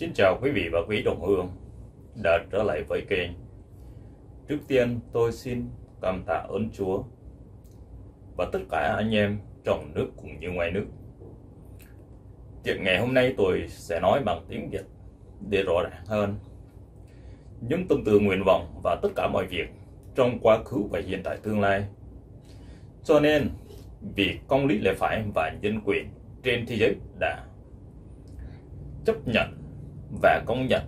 Xin chào quý vị và quý đồng hương đã trở lại với kênh. Trước tiên tôi xin cảm tạ ơn Chúa và tất cả anh em trong nước cũng như ngoài nước. Chuyện ngày hôm nay tôi sẽ nói bằng tiếng Việt để rõ ràng hơn những tâm tư, nguyện vọng và tất cả mọi việc trong quá khứ và hiện tại tương lai. Cho nên vì công lý lẽ phải và nhân quyền trên thế giới đã chấp nhận và công nhận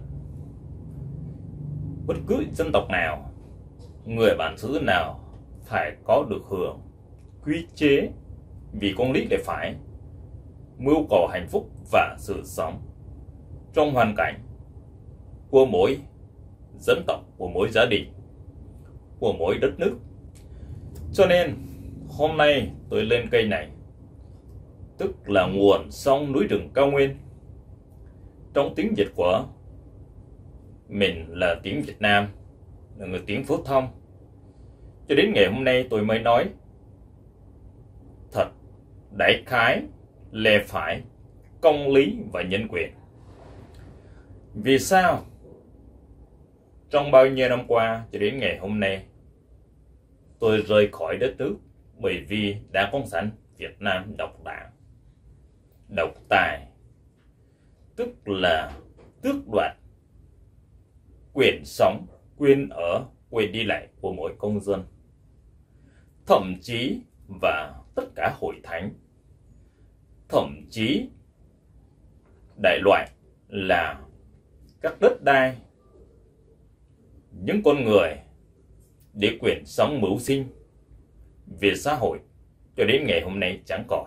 bất cứ dân tộc nào, người bản xứ nào phải có được hưởng quy chế vì công lý lẽ phải, mưu cầu hạnh phúc và sự sống trong hoàn cảnh của mỗi dân tộc, của mỗi gia đình, của mỗi đất nước. Cho nên hôm nay tôi lên cây này, tức là nguồn sông núi rừng cao nguyên. Trong tiếng Việt của mình là tiếng Việt Nam, là người tiếng phổ thông. Cho đến ngày hôm nay tôi mới nói thật đại khái, lẽ phải, công lý và nhân quyền. Vì sao trong bao nhiêu năm qua cho đến ngày hôm nay tôi rời khỏi đất nước? Bởi vì Đảng Cộng sản Việt Nam độc đảng, độc tài, tức là tước đoạt quyền sống, quyền ở, quyền đi lại của mỗi công dân. Thậm chí và tất cả hội thánh, thậm chí đại loại là các đất đai, những con người để quyền sống mưu sinh về xã hội cho đến ngày hôm nay chẳng còn.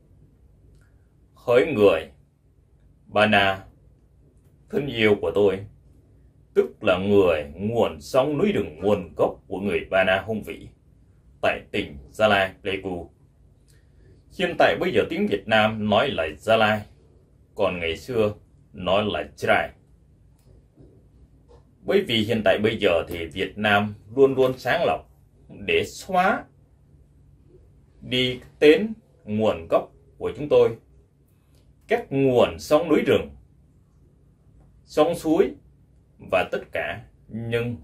Hỡi người Ba Na thân yêu của tôi, tức là người nguồn sông núi rừng nguồn gốc của người Ba Na hùng vĩ tại tỉnh Gia Lai, Pleiku. Hiện tại bây giờ tiếng Việt Nam nói là Gia Lai, còn ngày xưa nói là Trai. Bởi vì hiện tại bây giờ thì Việt Nam luôn luôn sáng lọc để xóa đi tên nguồn gốc của chúng tôi. Các nguồn sông núi rừng, sông suối và tất cả những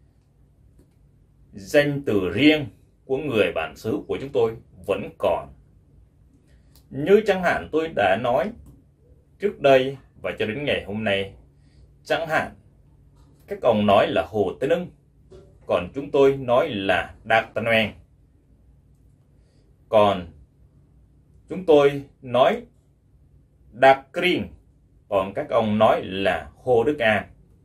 danh từ riêng của người bản xứ của chúng tôi vẫn còn. Như chẳng hạn tôi đã nói trước đây và cho đến ngày hôm nay, chẳng hạn các ông nói là Hồ Tây Nưng, còn chúng tôi nói là Đạc Tân Oen. Còn chúng tôi nói Đạc Kinh, còn các ông nói là Hồ Đức An.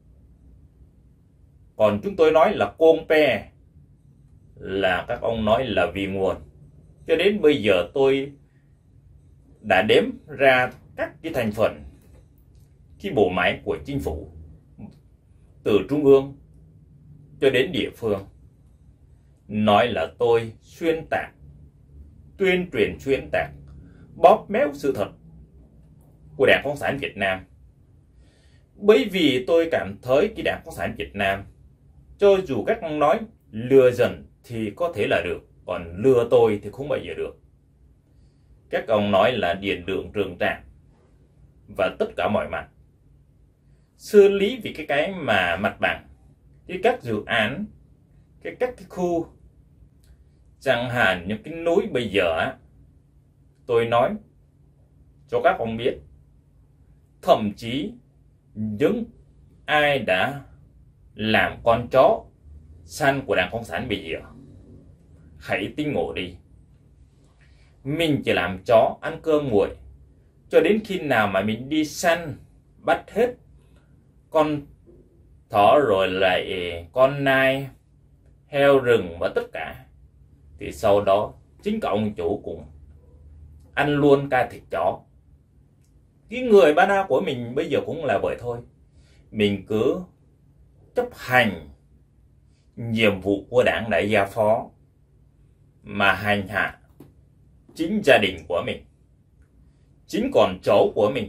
Còn chúng tôi nói là Côn Pe, là các ông nói là Vì Nguồn. Cho đến bây giờ tôi đã đếm ra các cái thành phần, cái bộ máy của chính phủ, từ trung ương cho đến địa phương, nói là tôi xuyên tạc, tuyên truyền xuyên tạc, bóp méo sự thật của Đảng Cộng sản Việt Nam. Bởi vì tôi cảm thấy cái Đảng Cộng sản Việt Nam, cho dù các ông nói lừa dần thì có thể là được, còn lừa tôi thì không bao giờ được. Các ông nói là điện đường trường trạm và tất cả mọi mặt xử lý vì cái mà mặt bằng, cái các dự án, các cái khu, chẳng hạn những cái núi bây giờ tôi nói cho các ông biết, thậm chí những ai đã làm con chó săn của Đảng Cộng sản bây giờ, hãy tinh ngộ đi. Mình chỉ làm chó ăn cơm nguội cho đến khi nào mà mình đi săn bắt hết con thỏ rồi lại con nai, heo rừng và tất cả, thì sau đó chính cả ông chủ cũng ăn luôn cả thịt chó. Cái người Ba Na của mình bây giờ cũng là vậy thôi. Mình cứ chấp hành nhiệm vụ của Đảng đã giao phó mà hành hạ chính gia đình của mình, chính con cháu của mình.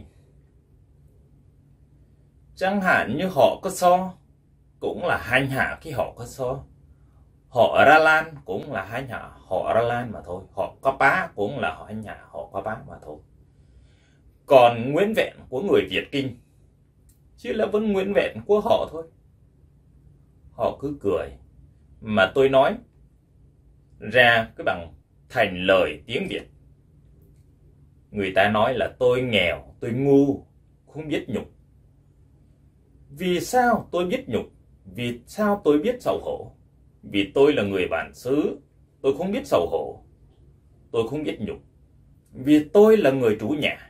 Chẳng hạn như họ có so cũng là hành hạ cái họ có so, họ Ra Lan cũng là hành hạ họ Ra Lan mà thôi, họ có bá cũng là hành hạ họ có bá mà thôi. Còn nguyên vẹn của người Việt Kinh chỉ là vẫn nguyên vẹn của họ thôi. Họ cứ cười mà tôi nói ra cái bằng thành lời tiếng Việt. Người ta nói là tôi nghèo, tôi ngu, không biết nhục. Vì sao tôi biết nhục? Vì sao tôi biết xấu hổ? Vì tôi là người bản xứ, tôi không biết xấu hổ, tôi không biết nhục. Vì tôi là người chủ nhà,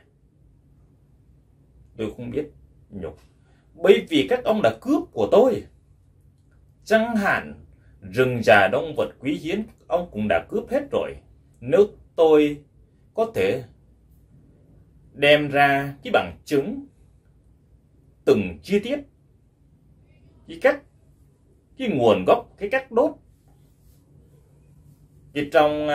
tôi không biết nhục. Bởi vì các ông đã cướp của tôi. Chẳng hạn rừng già động vật quý hiếm ông cũng đã cướp hết rồi. Nếu tôi có thể đem ra cái bằng chứng từng chi tiết, cái nguồn gốc, cái cách đốt, thì trong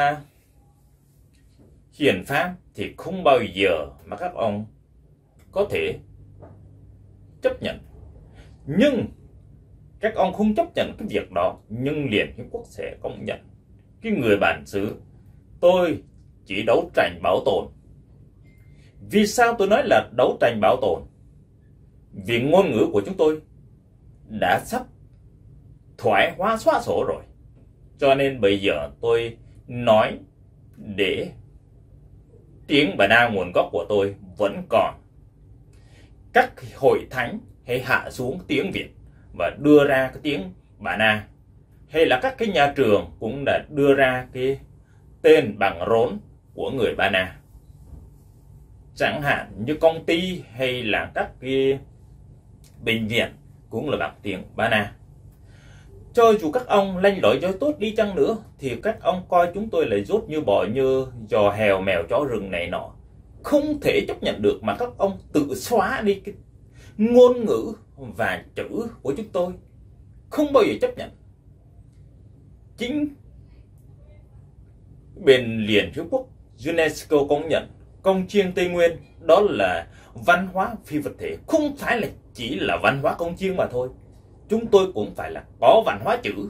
hiến pháp thì không bao giờ mà các ông có thể chấp nhận. Nhưng các ông không chấp nhận cái việc đó, nhưng Liên Hiệp Quốc sẽ công nhận cái người bản xứ tôi chỉ đấu tranh bảo tồn. Vì sao tôi nói là đấu tranh bảo tồn? Vì ngôn ngữ của chúng tôi đã sắp thoái hóa xóa sổ rồi. Cho nên bây giờ tôi nói để tiếng Bà Na nguồn gốc của tôi vẫn còn. Các hội thánh hãy hạ xuống tiếng Việt và đưa ra cái tiếng Bà Na. Hay là các cái nhà trường cũng đã đưa ra cái tên bằng rốn của người Ba Na. Chẳng hạn như công ty hay là các cái bệnh viện cũng là bằng tiếng Ba Na. Cho dù các ông lanh lợi cho tốt đi chăng nữa thì các ông coi chúng tôi là rốt như bò như giò hèo mèo chó rừng này nọ. Không thể chấp nhận được mà các ông tự xóa đi cái ngôn ngữ và chữ của chúng tôi. Không bao giờ chấp nhận. Chính bên Liên Hiệp Quốc UNESCO công nhận Cồng chiêng Tây Nguyên đó là văn hóa phi vật thể. Không phải là chỉ là văn hóa cồng chiêng mà thôi. Chúng tôi cũng phải là có văn hóa chữ.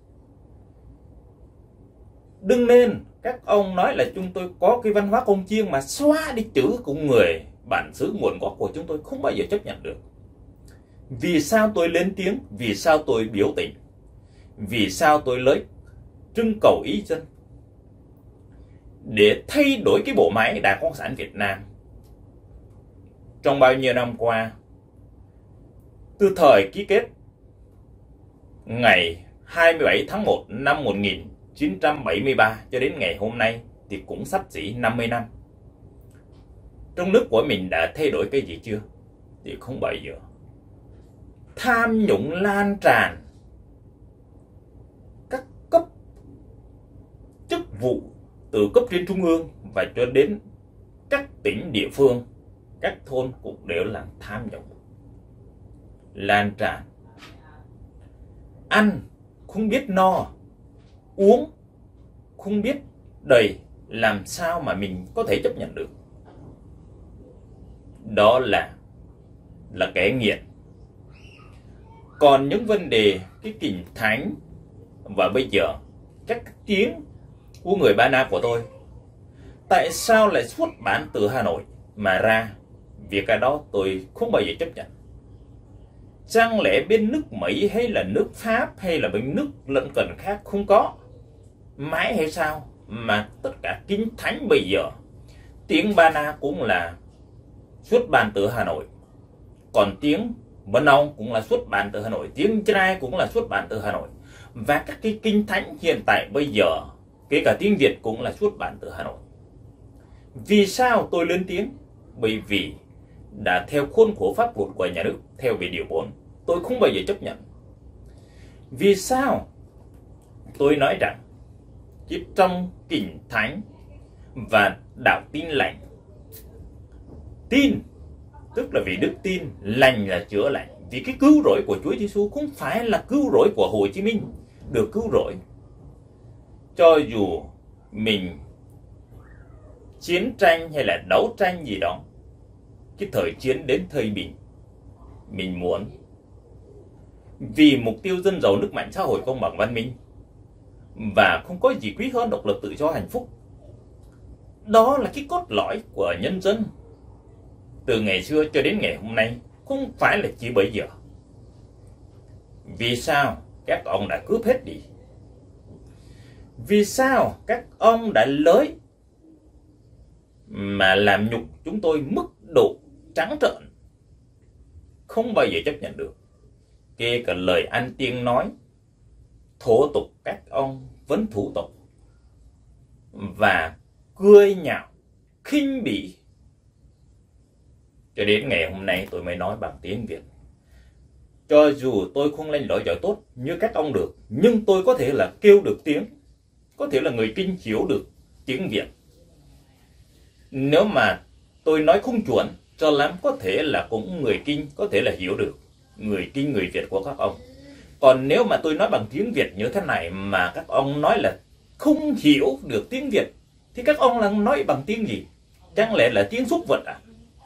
Đừng nên các ông nói là chúng tôi có cái văn hóa cồng chiêng mà xóa đi chữ của người bản xứ nguồn gốc của chúng tôi, không bao giờ chấp nhận được. Vì sao tôi lên tiếng? Vì sao tôi biểu tình? Vì sao tôi lấy trưng cầu ý dân? Để thay đổi cái bộ máy Đảng Cộng sản Việt Nam. Trong bao nhiêu năm qua, từ thời ký kết ngày 27 tháng 1 năm 1973 cho đến ngày hôm nay thì cũng sắp xỉ 50 năm. Trong nước của mình đã thay đổi cái gì chưa? Thì không bao giờ. Tham nhũng lan tràn các cấp chức vụ từ cấp trên trung ương và cho đến các tỉnh địa phương, các thôn cũng đều là tham nhũng lan tràn. Ăn không biết no, uống không biết đầy, làm sao mà mình có thể chấp nhận được? Đó là kẻ nghiện. Còn những vấn đề cái kinh thánh và bây giờ các tiếng của người Ba Na của tôi, tại sao lại xuất bản từ Hà Nội mà ra? Việc cái đó tôi không bao giờ chấp nhận. Chẳng lẽ bên nước Mỹ hay là nước Pháp hay là bên nước lân cận khác không có máy hay sao mà tất cả kinh thánh bây giờ tiếng Ba Na cũng là xuất bản từ Hà Nội, còn tiếng Vân Ông cũng là xuất bản từ Hà Nội, tiếng Trai cũng là xuất bản từ Hà Nội, và các cái kinh thánh hiện tại bây giờ kể cả tiếng Việt cũng là xuất bản từ Hà Nội. Vì sao tôi lên tiếng? Bởi vì đã theo khuôn khổ pháp luật của nhà nước, theo về điều 4, tôi không bao giờ chấp nhận. Vì sao? Tôi nói rằng chỉ trong kinh thánh và đạo Tin lành, tin tức là vì đức tin, lành là chữa lành. Vì cái cứu rỗi của Chúa Giêsu không phải là cứu rỗi của Hồ Chí Minh được cứu rỗi. Cho dù mình chiến tranh hay là đấu tranh gì đó, cái thời chiến đến thời bình, mình muốn vì mục tiêu dân giàu nước mạnh, xã hội công bằng văn minh, và không có gì quý hơn độc lập, tự do, hạnh phúc. Đó là cái cốt lõi của nhân dân từ ngày xưa cho đến ngày hôm nay. không phải là chỉ bây giờ. Vì sao các ông đã cướp hết đi? Vì sao các ông đã lấy mà làm nhục chúng tôi mức độ trắng trợn, không bao giờ chấp nhận được? Kể cả lời ăn tiếng nói, thô tục các ông vẫn thủ tục và cười nhạo, khinh bỉ. Cho đến ngày hôm nay tôi mới nói bằng tiếng Việt. Cho dù tôi không lên lõi giỏi tốt như các ông được, nhưng tôi có thể là kêu được tiếng, có thể là người Kinh hiểu được tiếng Việt. Nếu mà tôi nói không chuẩn cho lắm, có thể là cũng người Kinh có thể là hiểu được người Kinh, người Việt của các ông. Còn nếu mà tôi nói bằng tiếng Việt như thế này mà các ông nói là không hiểu được tiếng Việt, thì các ông là nói bằng tiếng gì? Chẳng lẽ là tiếng súc vật à?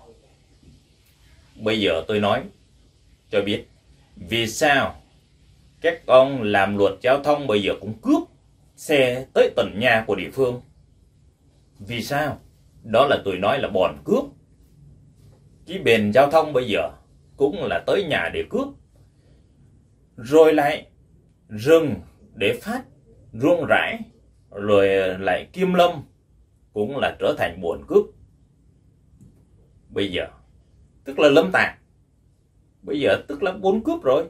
Bây giờ tôi nói cho biết vì sao các ông làm luật giao thông bây giờ cũng cướp xe tới tận nhà của địa phương. Vì sao? Đó là tôi nói là bọn cướp. Cái bền giao thông bây giờ cũng là tới nhà để cướp. Rồi lại rừng để phát ruộng rãi, rồi lại Kim Lâm cũng là trở thành bọn cướp. Bây giờ tức là lâm tạc, bây giờ tức là bốn cướp rồi.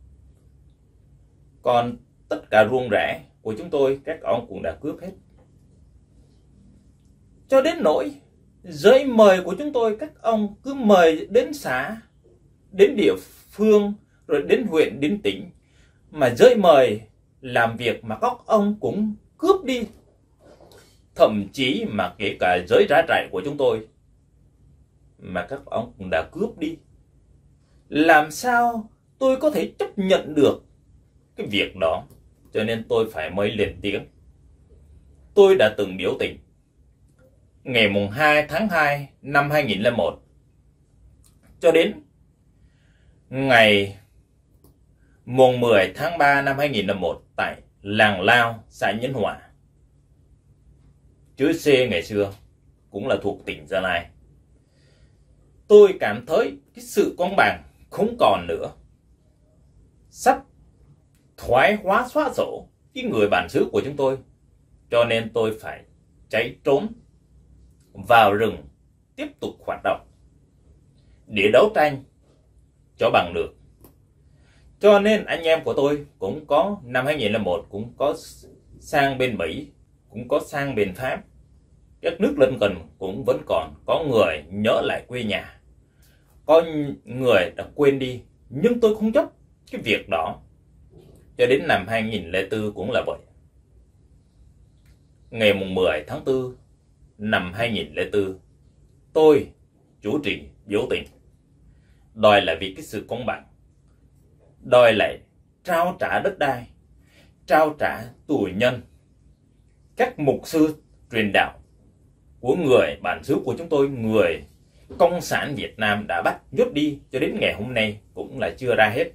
Còn tất cả ruộng rãi của chúng tôi các ông cũng đã cướp hết. Cho đến nỗi giấy mời của chúng tôi các ông cứ mời đến xã, đến địa phương, rồi đến huyện, đến tỉnh, mà giấy mời làm việc mà các ông cũng cướp đi. Thậm chí mà kể cả giấy ra trại của chúng tôi mà các ông cũng đã cướp đi. Làm sao tôi có thể chấp nhận được cái việc đó? Cho nên tôi phải mới lên tiếng. Tôi đã từng biểu tình ngày mùng 2 tháng 2 năm 2001 cho đến ngày mùng 10 tháng 3 năm 2001 tại làng Lao, xã Nhân Hòa. Chữ C ngày xưa cũng là thuộc tỉnh Gia Lai. Tôi cảm thấy cái sự công bằng không còn nữa, sắp thoái hóa xóa sổ cái người bản xứ của chúng tôi. Cho nên tôi phải chạy trốn vào rừng tiếp tục hoạt động để đấu tranh cho bằng được. Cho nên anh em của tôi cũng có năm 2001 cũng có sang bên Mỹ, cũng có sang bên Pháp, các nước lân cận cũng vẫn còn có người nhớ lại quê nhà, có người đã quên đi, nhưng tôi không chấp cái việc đó. Cho đến năm 2004 cũng là vậy. Ngày mùng 10 tháng 4 năm 2004, tôi chủ trì biểu tình đòi lại vì cái sự công bằng, đòi lại trao trả đất đai, trao trả tù nhân, các mục sư truyền đạo của người bản xứ của chúng tôi, người Cộng sản Việt Nam đã bắt nhốt đi, cho đến ngày hôm nay cũng là chưa ra hết.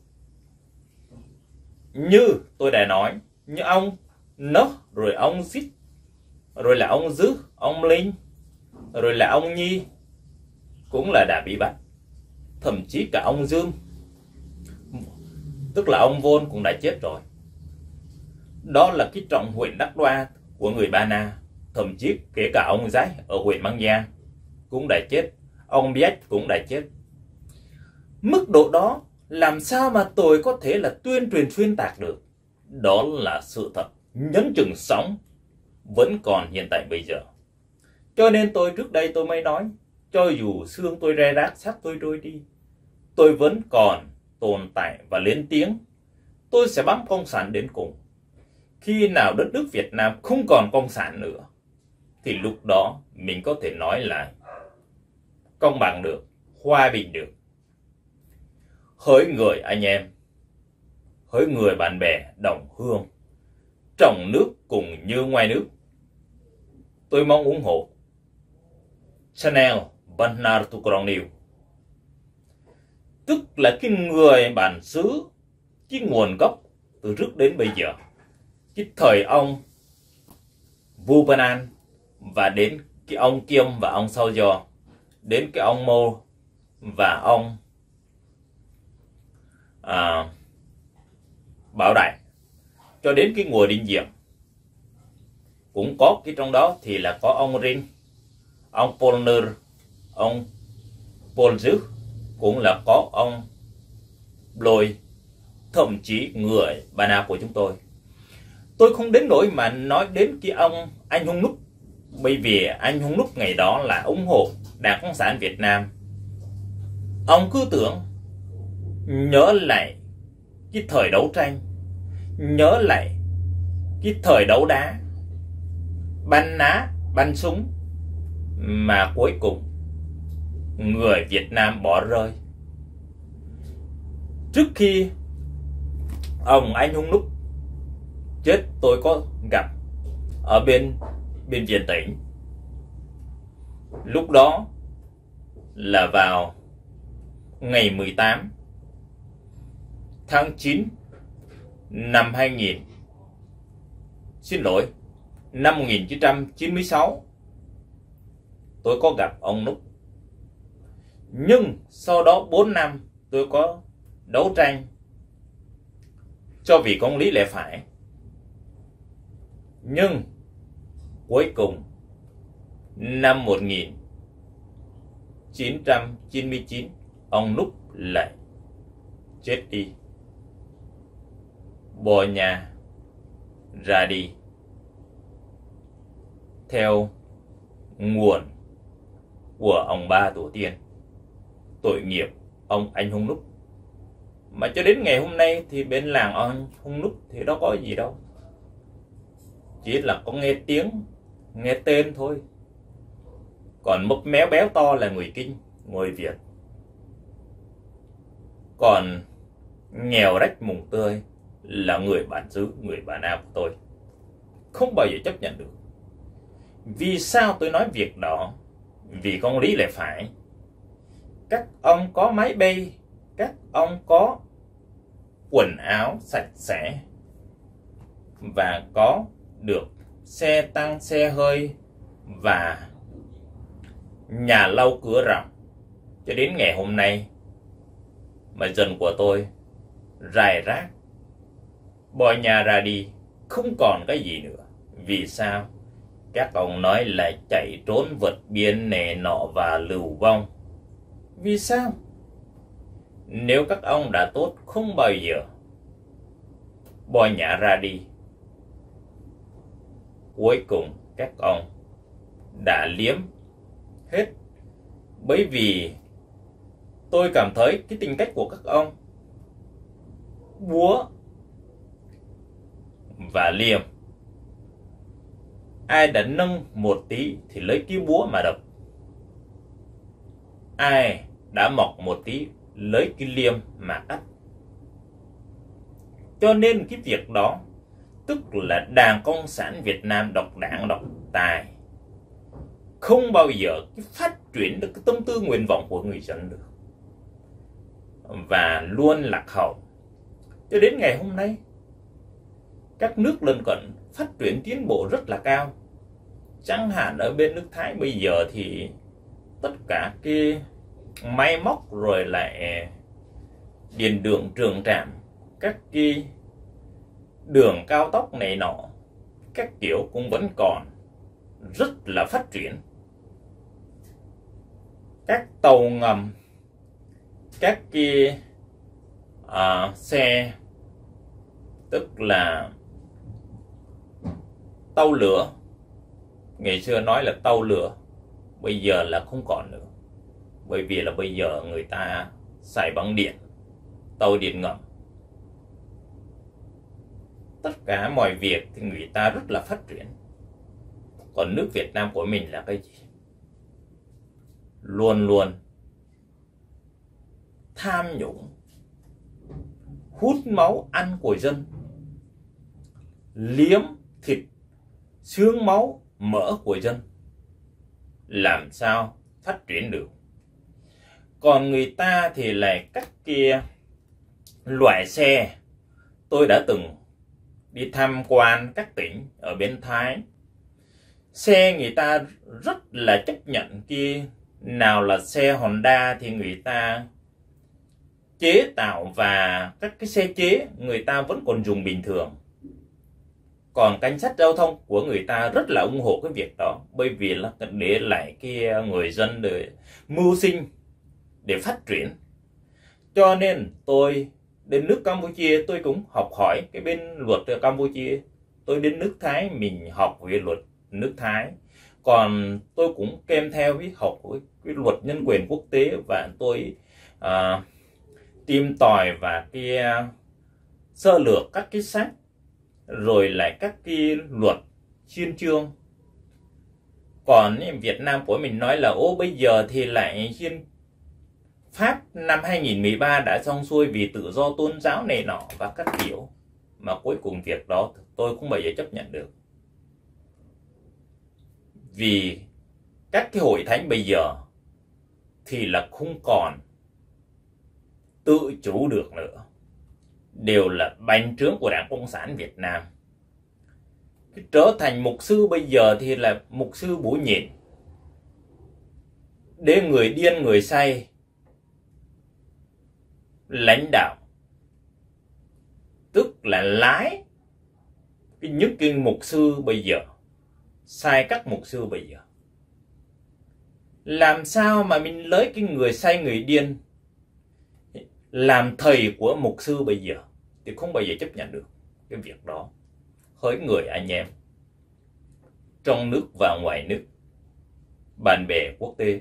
Như tôi đã nói, như ông Nốc, rồi ông Xít, rồi là ông Dứ, ông Linh, rồi là ông Nhi cũng là đã bị bắt. Thậm chí cả ông Dương, tức là ông Vôn, cũng đã chết rồi. Đó là cái trọng huyện Đắc Đoa của người Ba Na. Thậm chí kể cả ông Giái ở huyện Mang Giang cũng đã chết, ông Biếch cũng đã chết. Mức độ đó làm sao mà tôi có thể là tuyên truyền xuyên tạc được? Đó là sự thật, nhấn chừng sống vẫn còn hiện tại bây giờ. Cho nên tôi trước đây tôi mới nói, cho dù xương tôi re rác, xác tôi trôi đi, tôi vẫn còn tồn tại và lên tiếng. Tôi sẽ bám cộng sản đến cùng. Khi nào đất nước Việt Nam không còn cộng sản nữa, thì lúc đó mình có thể nói là công bằng được, hòa bình được. Hỡi người anh em, hỡi người bạn bè đồng hương, trong nước cùng như ngoài nước, tôi mong ủng hộ channel Bernard Tucron News, tức là cái người bản xứ, cái nguồn gốc từ trước đến bây giờ, cái thời ông Vu Ban An, và đến cái ông Kiêm và ông Sao Giò, đến cái ông Mô và ông Bảo Đại cho đến cái mùa Đinh Diệm. Cũng có cái trong đó thì là có ông Ring, ông Polner, ông Polzuk, cũng là có ông Bloy, thậm chí người Ba Na của chúng tôi. Tôi không đến nỗi mà nói đến cái ông anh Hung Núc, bởi vì anh Hung Núc ngày đó là ủng hộ Đảng Cộng sản Việt Nam. Ông cứ tưởng nhớ lại cái thời đấu tranh, nhớ lại cái thời đấu đá, bắn ná, bắn súng, mà cuối cùng người Việt Nam bỏ rơi. Trước khi ông anh Hung Núc chết, tôi có gặp ở bên Viện Tỉnh. Lúc đó là vào ngày 18 tháng 9 năm 1996. Tôi có gặp ông Núc. Nhưng sau đó 4 năm tôi có đấu tranh cho vì công lý lẽ phải. Nhưng cuối cùng năm 1999 ông Núc lại chết đi, bỏ nhà ra đi. Theo nguồn của ông ba tổ tiên, tội nghiệp ông anh Hung Núc. Mà cho đến ngày hôm nay thì bên làng ông Hung Núc thì đâu có gì đâu, chỉ là có nghe tiếng, nghe tên thôi. Còn mấp méo béo to là người Kinh, người Việt. Còn nghèo rách mùng tươi là người bản xứ, người Ba Na của tôi. Không bao giờ chấp nhận được. Vì sao tôi nói việc đó? Vì công lý lẽ phải. Các ông có máy bay, các ông có quần áo sạch sẽ, và có được xe tăng, xe hơi và nhà lâu cửa rộng. Cho đến ngày hôm nay mà dân của tôi rải rác, bỏ nhà ra đi, không còn cái gì nữa. Vì sao? Các ông nói là chạy trốn vượt biên nề nọ và lưu vong. Vì sao? Nếu các ông đã tốt, không bao giờ bỏ nhà ra đi. Cuối cùng các ông đã liếm hết. Bởi vì tôi cảm thấy cái tính cách của các ông búa và liềm, ai đã nâng một tí thì lấy cái búa mà đập, ai đã mọc một tí lấy cái liềm mà cắt. Cho nên cái việc đó tức là Đảng Cộng sản Việt Nam độc đảng độc tài, không bao giờ cái phát triển được cái tâm tư nguyện vọng của người dân được, và luôn lạc hậu. Cho đến ngày hôm nay, các nước lân cận phát triển tiến bộ rất là cao. Chẳng hạn ở bên nước Thái bây giờ thì tất cả cái máy móc rồi lại điện đường trường trạm, các cái đường cao tốc này nọ, các kiểu cũng vẫn còn rất là phát triển. Các tàu ngầm, các cái xe, tức là tàu lửa, ngày xưa nói là tàu lửa, bây giờ là không còn nữa. Bởi vì là bây giờ người ta xài bằng điện, tàu điện ngầm. Tất cả mọi việc thì người ta rất là phát triển. Còn nước Việt Nam của mình là cái gì? Luôn luôn tham nhũng, hút máu ăn của dân, liếm thịt, xương máu, mỡ của dân. Làm sao phát triển được? Còn người ta thì lại các kia loại xe. Tôi đã từng đi tham quan các tỉnh ở bên Thái. Xe người ta rất là chấp nhận kia. Nào là xe Honda thì người ta chế tạo và các cái xe chế người ta vẫn còn dùng bình thường. Còn cảnh sát giao thông của người ta rất là ủng hộ cái việc đó, bởi vì là để lại cái người dân để mưu sinh, để phát triển. Cho nên tôi đến nước Campuchia tôi cũng học hỏi cái bên luật ở Campuchia. Tôi đến nước Thái mình học về luật nước Thái. Còn tôi cũng kèm theo với học với cái luật nhân quyền quốc tế, và tôi tìm tòi và cái sơ lược các cái sách, rồi lại các cái luật hiến chương. Còn Việt Nam của mình nói là bây giờ thì lại hiến pháp năm 2013 đã xong xuôi vì tự do tôn giáo này nọ và các kiểu, mà cuối cùng việc đó tôi không bao giờ chấp nhận được. Vì các cái hội thánh bây giờ thì là không còn tự chủ được nữa, đều là bành trướng của Đảng Cộng sản Việt Nam. Trở thành mục sư bây giờ thì là mục sư bủa nhịn, để người điên người say lãnh đạo, tức là lái những cái mục sư bây giờ, sai các mục sư bây giờ. Làm sao mà mình lấy cái người say người điên làm thầy của mục sư bây giờ, thì không bao giờ chấp nhận được cái việc đó. Hỡi người anh em trong nước và ngoài nước, bạn bè quốc tế,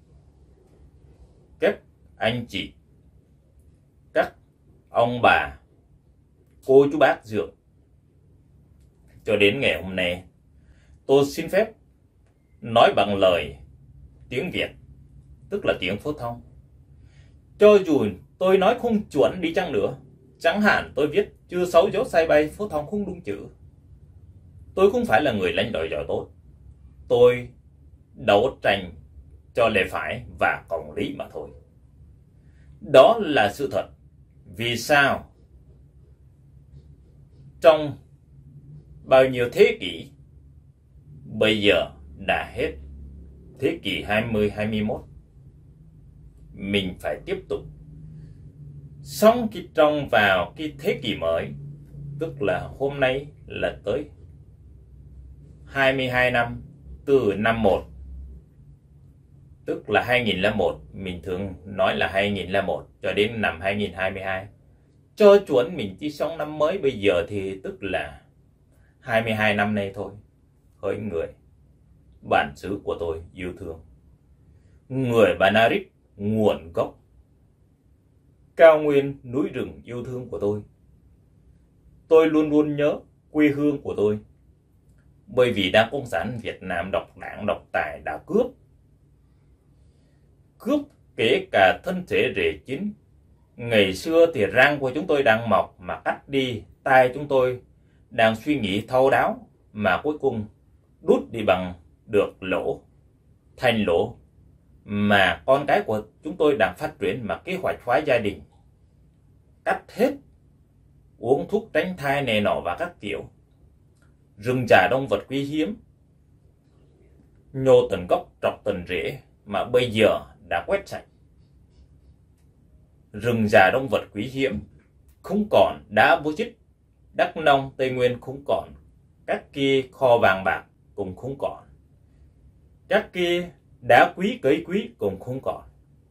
các anh chị, các ông bà, cô chú bác dượng, cho đến ngày hôm nay tôi xin phép nói bằng lời tiếng Việt, tức là tiếng phổ thông. Cho dù tôi nói không chuẩn đi chăng nữa, chẳng hạn tôi viết chưa xấu dốt sai bay, phổ thông không đúng chữ, tôi không phải là người lãnh đạo giỏi tốt. Tôi đấu tranh cho lẽ phải và công lý mà thôi. Đó là sự thật. Vì sao trong bao nhiêu thế kỷ, bây giờ đã hết thế kỷ 20-21, mình phải tiếp tục sống trong vào cái thế kỷ mới, tức là hôm nay là tới 22 năm từ năm 1, tức là 2001, mình thường nói là 2001 cho đến năm 2022. Cho chuẩn mình chỉ sống năm mới bây giờ thì tức là 22 năm nay thôi. Hỡi người bản xứ của tôi yêu thương, người Banarit nguồn gốc cao nguyên núi rừng yêu thương của tôi luôn luôn nhớ quê hương của tôi, bởi vì Đảng Cộng sản Việt Nam độc đảng độc tài đã cướp kể cả thân thể rễ chín. Ngày xưa thì răng của chúng tôi đang mọc mà cắt đi, tai chúng tôi đang suy nghĩ thấu đáo mà cuối cùng đút đi bằng được lỗ thành lỗ, mà con cái của chúng tôi đang phát triển mà kế hoạch hóa gia đình, cắt hết, uống thuốc tránh thai này nọ và các kiểu. Rừng già động vật quý hiếm, nhô tận gốc trọc tận rễ mà bây giờ đã quét sạch. Rừng già động vật quý hiếm không còn, đá bố chít, Đắk Nông, Tây Nguyên không còn, các kia kho vàng bạc cũng không còn, các kia đá quý cấy quý cũng không còn.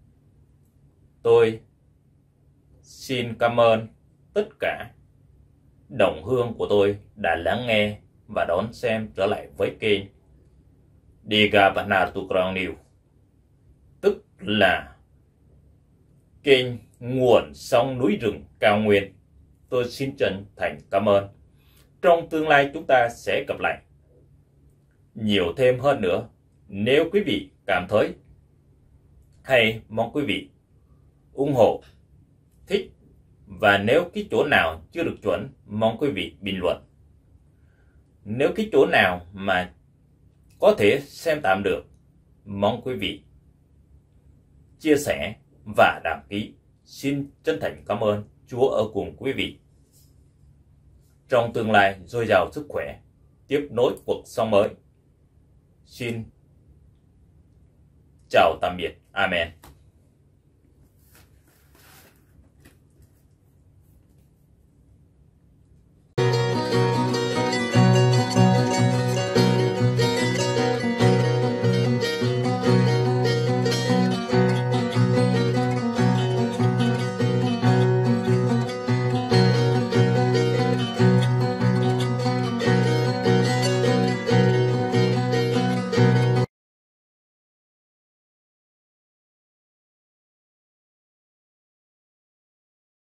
Tôi xin cảm ơn tất cả đồng hương của tôi đã lắng nghe và đón xem trở lại với kênh Diga Banar Tukrong News, tức là kênh nguồn sông núi rừng cao nguyên. Tôi xin chân thành cảm ơn. Trong tương lai chúng ta sẽ gặp lại nhiều thêm hơn nữa. Nếu quý vị cảm thấy hay, mong quý vị ủng hộ, thích, và nếu cái chỗ nào chưa được chuẩn, mong quý vị bình luận. Nếu cái chỗ nào mà có thể xem tạm được, mong quý vị chia sẻ và đăng ký. Xin chân thành cảm ơn. Chúa ở cùng quý vị trong tương lai dồi dào sức khỏe, tiếp nối cuộc sống mới. Xin chào tạm biệt. Amen.